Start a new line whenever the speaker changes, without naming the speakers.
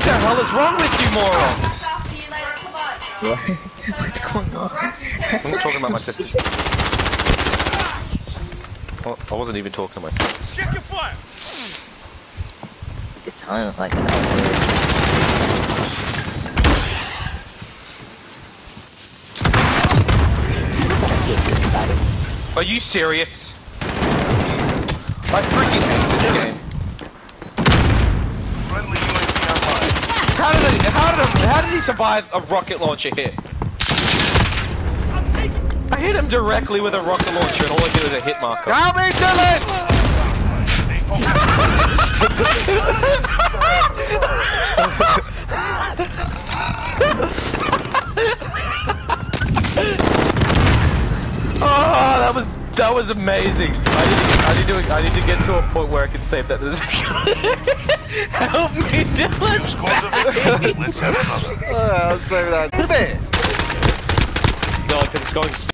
the hell is wrong with you morons?
What? What's going on?
I'm not talking about my sisters. Well, I wasn't even talking to my sisters.
Check your fire.
It sounded like an outbreak.
Are you serious? I freaking hate this game.
Friendly UAV online.
How did he survive a rocket launcher hit? I hit him directly with a rocket launcher and all I did was a hit marker.
Help me, Dylan!
Oh, that was amazing. I need to get to a point where I can save that. Help me, Dylan!
Let's have another.
I'll save that in a bit.
No, because it's going